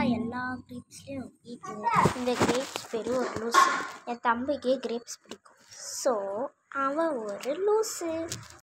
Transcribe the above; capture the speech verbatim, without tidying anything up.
எல்லா கிரேப்ஸ்லேயும் இப்போது இந்த கிரேப்ஸ் பேர் ஒரு லூஸு. என் தம்பிக்கு கிரேப்ஸ் பிடிக்கும். ஸோ அவன் ஒரு லூஸு.